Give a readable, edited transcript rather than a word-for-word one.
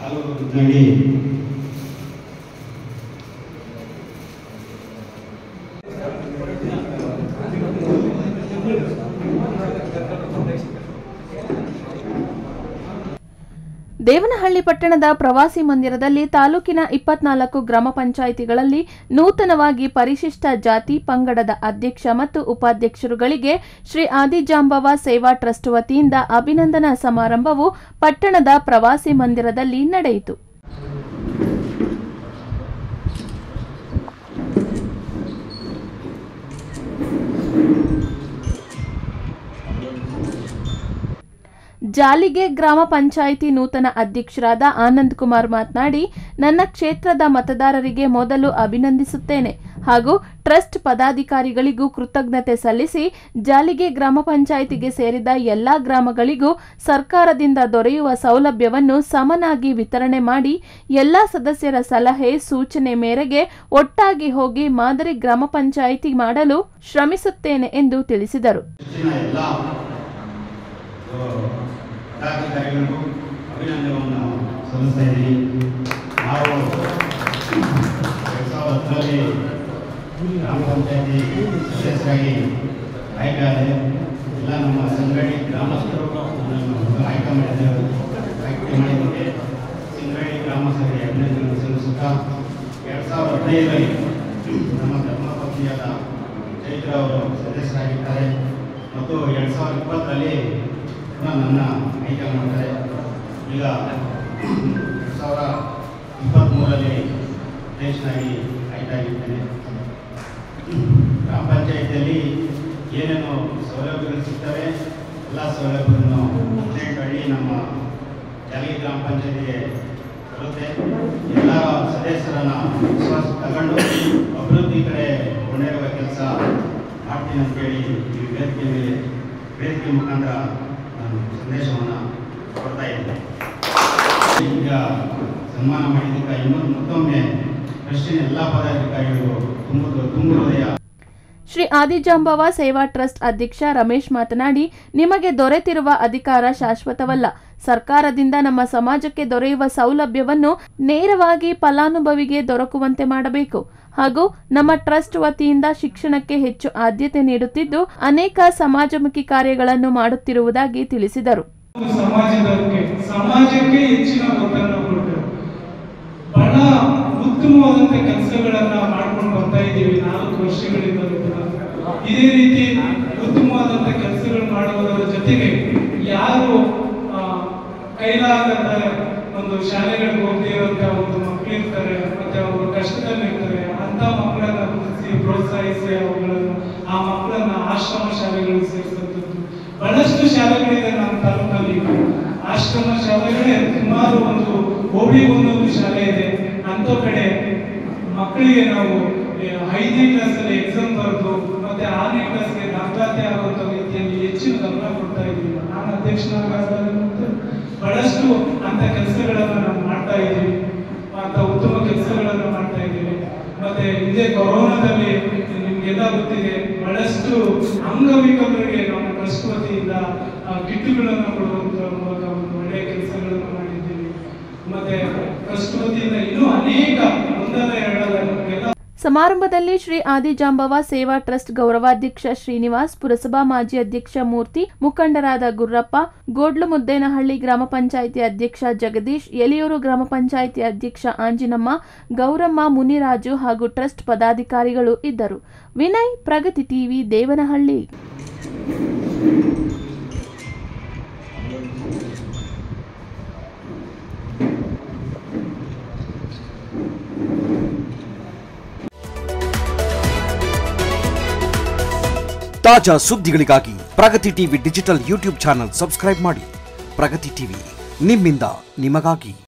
ತಾಲೂಕಿನಲ್ಲಿ ದೇವನಹಳ್ಳಿ ಪಟ್ಟಣದ ಪ್ರವಾಸಿ ಮಂದಿರದಲ್ಲಿ ತಾಲೂಕಿನ 24 ಗ್ರಾಮ ಪಂಚಾಯಿತಿಗಳಲ್ಲಿ ನೂತನವಾಗಿ ಪರಿಶಿಷ್ಟ ಜಾತಿ ಪಂಗಡದ ಅಧ್ಯಕ್ಷ ಮತ್ತು ಉಪಾಧ್ಯಕ್ಷರುಗಳಿಗೆ ಶ್ರೀ ಆದಿಜಾಂಬವ ಸೇವಾ ಟ್ರಸ್ಟ್ ವತಿಯಿಂದ ಅಭಿನಂದನಾ ಸಮಾರಂಭವು ಪಟ್ಟಣದ ಪ್ರವಾಸಿ ಮಂದಿರದಲ್ಲಿ ನಡೆಯಿತು. ಜಾಲಿಗೆ ಗ್ರಾಮ ಪಂಚಾಯಿತಿ ನೂತನ ಅಧ್ಯಕ್ಷರಾದ ಆನಂದ್ ಕುಮಾರ್ ಮಾತನಾಡಿ, ನನ್ನ ಕ್ಷೇತ್ರದ ಮತದಾರರಿಗೆ ಮೊದಲು ಅಭಿನಂದಿಸುತ್ತೇನೆ ಹಾಗೂ ಟ್ರಸ್ಟ್ ಪದಾಧಿಕಾರಿಗಳಿಗೂ ಕೃತಜ್ಞತೆ ಸಲ್ಲಿಸಿ ಜಾಲಿಗೆ ಗ್ರಾಮ ಪಂಚಾಯಿತಿಗೆ ಸೇರಿದ ಎಲ್ಲಾ ಗ್ರಾಮಗಳಿಗೂ ಸರ್ಕಾರದಿಂದ ದೊರೆಯುವ ಸೌಲಭ್ಯವನ್ನು ಸಮನಾಗಿ ವಿತರಣೆ ಮಾಡಿ ಎಲ್ಲಾ ಸದಸ್ಯರ ಸಲಹೆ ಸೂಚನೆ ಮೇರೆಗೆ ಒಟ್ಟಾಗಿ ಹೋಗಿ ಮಾದರಿ ಗ್ರಾಮ ಪಂಚಾಯಿತಿ ಮಾಡಲು ಶ್ರಮಿಸುತ್ತೇನೆ ಎಂದು ತಿಳಿಸಿದರು. ಪದಾಧಿಕಾರಿಗಳಿಗೂ ಅಭಿನಂದನೆಯನ್ನು ಸಲ್ಲಿಸ್ತಾ ಇದ್ದೀನಿ. ನಾವು 2010ರಲ್ಲಿ ಗ್ರಾಮ ಪಂಚಾಯತಿ ಸದಸ್ಯರಾಗಿ ಆಯ್ಕೆಯಾದೆ. ಎಲ್ಲ ನಮ್ಮ ಸಂಗಡಿ ಗ್ರಾಮಸ್ಥರು ಆಯ್ಕೆ ಮಾಡಿದ್ದಕ್ಕೆ ಸಂಗಡಿ ಗ್ರಾಮಸ್ಥರಿಗೆ ಅಭಿನಂದನೆ ಸಲ್ಲಿಸುತ್ತಾ 2015ರಲ್ಲಿ ನಮ್ಮ ಧರ್ಮಪತ್ನಿಯಾದ ಚೈತ್ರ ಅವರು ಸದಸ್ಯರಾಗಿದ್ದಾರೆ ಮತ್ತು 2020ರಲ್ಲಿ ನನ್ನ ಆಯ್ಕೆ ಮಾಡ್ತಾರೆ. ಈಗ 2023ರಲ್ಲಿ ಅಧ್ಯಕ್ಷನಾಗಿ ಆಯ್ಕೆಯಾಗಿದ್ದೇನೆ. ಗ್ರಾಮ ಪಂಚಾಯಿತಿಯಲ್ಲಿ ಏನೇನು ಸೌಲಭ್ಯಗಳು ಸಿಗ್ತವೆ ಎಲ್ಲ ಸೌಲಭ್ಯಗಳನ್ನು 18 ಅಡಿ ನಮ್ಮ ಜಾಲಿ ಗ್ರಾಮ ಪಂಚಾಯಿತಿಗೆ ಬರುತ್ತೆ. ಎಲ್ಲ ಸದಸ್ಯರನ್ನು ವಿಶ್ವಾಸ ತಗೊಂಡು ಅಭಿವೃದ್ಧಿ ಕಡೆ ಕೊಂಡೊಯ್ಯುವ ಕೆಲಸ ಮಾಡ್ತೀನಿ ಅಂತೇಳಿ ಈ ವೇದಿಕೆ ಮುಖಾಂತರ ನಾನು ಸಂದೇಶವನ್ನು ಕೊಡ್ತಾ ಇದ್ದೇನೆ. ಈಗ ಸನ್ಮಾನ ಮಾಡಿದ್ದಕ್ಕೆ ಇನ್ನೊಂದು ಮತ್ತೊಮ್ಮೆ ಟ್ರಸ್ಟಿನ ಎಲ್ಲ ಪದಾಧಿಕಾರಿಗಳು ತುಂಬ ಹೃದಯ. ಶ್ರೀ ಆದಿಜಾಂಬವ ಸೇವಾ ಟ್ರಸ್ಟ್ ಅಧ್ಯಕ್ಷ ರಮೇಶ್ ಮಾತನಾಡಿ, ನಿಮಗೆ ದೊರೆತಿರುವ ಅಧಿಕಾರ ಶಾಶ್ವತವಲ್ಲ. ಸರ್ಕಾರದಿಂದ ನಮ್ಮ ಸಮಾಜಕ್ಕೆ ದೊರೆಯುವ ಸೌಲಭ್ಯವನ್ನು ನೇರವಾಗಿ ಫಲಾನುಭವಿಗೆ ದೊರಕುವಂತೆ ಮಾಡಬೇಕು ಹಾಗೂ ನಮ್ಮ ಟ್ರಸ್ಟ್ ವತಿಯಿಂದ ಶಿಕ್ಷಣಕ್ಕೆ ಹೆಚ್ಚು ಆದ್ಯತೆ ನೀಡುತ್ತಿದ್ದು ಅನೇಕ ಸಮಾಜಮುಖಿ ಕಾರ್ಯಗಳನ್ನು ಮಾಡುತ್ತಿರುವುದಾಗಿ ತಿಳಿಸಿದರು. ಸಮಾಜಕ್ಕೆ ಹೆಚ್ಚಿನ ಒತ್ತನ್ನು ಕೊಟ್ಟು ಬಹಳ ಉತ್ತಮವಾದಂತ ಕೆಲಸಗಳನ್ನ ಮಾಡ್ಕೊಂಡು ಬರ್ತಾ ಇದ್ದೀವಿ 4 ವರ್ಷಗಳಿಂದ. ಇದೇ ರೀತಿ ಉತ್ತಮವಾದಂತ ಕೆಲಸಗಳು ಮಾಡುವುದರ ಜೊತೆಗೆ ಯಾರು ಕೈಲಾಗದ ಒಂದು ಶಾಲೆಗಳಿಗೆ ಹೋಗದೇ ಇರುವಂತ ಒಂದು ಮಕ್ಕಳು ಇರ್ತಾರೆ, ಮತ್ತೆ ಅವರು ಕಷ್ಟದಲ್ಲಿ ಇರ್ತಾರೆ, ಅಂತ ಮಕ್ಕಳನ್ನ ಗುರುತಿಸಿ ಪ್ರೋತ್ಸಾಹಿಸಿ ಅವುಗಳನ್ನು ಆ ಮಕ್ಕಳನ್ನ ಆಶ್ರಮ ಶಾಲೆಗಳಿಗೆ ಸೇರಿಸುವಂಥದ್ದು ಬಹಳಷ್ಟು ಶಾಲೆಗಳಿದೆ ನಮ್ಮ ತಾಲೂಕಿನಲ್ಲಿ. ಆಶ್ರಮ ಶಾಲೆಗಳೇ ಸುಮಾರು ಒಂದು ಹೋಬಳಿ ಒಂದೊಂದು ಶಾಲೆ ಇದೆ. ಅಂತ ಕಡೆ ಮಕ್ಕಳಿಗೆ ನಾವು 5ನೇ ಕ್ಲಾಸಲ್ಲಿ ಎಕ್ಸಾಮ್ ಬರೆದು ಮತ್ತೆ 6ನೇ ಕ್ಲಾಸ್ಗೆ ದಾಖಲಾತಿ ಆಗುವಂಥ ರೀತಿಯಲ್ಲಿ ಹೆಚ್ಚಿನ ಗಮನ ಕೊಡ್ತಾ ಇದ್ದೀವಿ. ನಾನು ಅಧ್ಯಕ್ಷನಾಗ ಬಹಳಷ್ಟು ಅಂತ ಕೆಲಸಗಳನ್ನು ನಾವು ಮಾಡ್ತಾ ಇದ್ದೀವಿ, ಅಂತ ಉತ್ತಮ ಕೆಲಸಗಳನ್ನು ಮಾಡ್ತಾ ಇದ್ದೀವಿ. ಮತ್ತೆ ಇದೇ ಕೊರೋನಾದಲ್ಲಿ ನಿಮ್ಗೆಲ್ಲ ಗೊತ್ತಿದೆ, ಬಹಳಷ್ಟು ಅಂಗವಿಕಲರಿಗೆ ನಮ್ಮ ಟ್ರಸ್ಟ್ ವತಿಯಿಂದ ಕಿಟ್ಟುಗಳನ್ನು ಕೊಡುವಂತ ಮೂಲಕ ಒಂದು ಒಳ್ಳೆಯ ಕೆಲಸಗಳನ್ನು ಮಾಡಿದ್ದೀವಿ. ಮತ್ತೆ ಟ್ರಸ್ಟ್ ವತಿಯಿಂದ ಇನ್ನೂ ಅನೇಕ ಒಂದಲ್ಲ ಎರಡಲ್ಲ ಎಲ್ಲ. ಸಮಾರಂಭದಲ್ಲಿ ಶ್ರೀ ಆದಿಜಾಂಬವ ಸೇವಾ ಟ್ರಸ್ಟ್ ಗೌರವಾಧ್ಯಕ್ಷ ಶ್ರೀನಿವಾಸ್, ಪುರಸಭಾ ಮಾಜಿ ಅಧ್ಯಕ್ಷ ಮೂರ್ತಿ, ಮುಖಂಡರಾದ ಗುರ್ರಪ್ಪ, ಗೋಡ್ಲುಮುದ್ದೇನಹಳ್ಳಿ ಗ್ರಾಮ ಪಂಚಾಯಿತಿ ಅಧ್ಯಕ್ಷ ಜಗದೀಶ್, ಎಲಿಯೂರು ಗ್ರಾಮ ಪಂಚಾಯಿತಿ ಅಧ್ಯಕ್ಷ ಆಂಜಿನಮ್ಮ, ಗೌರಮ್ಮ, ಮುನಿರಾಜು ಹಾಗೂ ಟ್ರಸ್ಟ್ ಪದಾಧಿಕಾರಿಗಳು ಇದ್ದರು. ವಿನಯ್, ಪ್ರಗತಿ ಟಿವಿ, ದೇವನಹಳ್ಳಿ. ತಾಜಾ ಸುದ್ದಿಗಳಿಗಾಗಿ Pragati TV digital YouTube channel subscribe ಮಾಡಿ. ಪ್ರಗತಿ ಟಿವಿ ನಿಮ್ಮಿಂದ ನಿಮಗಾಗಿ.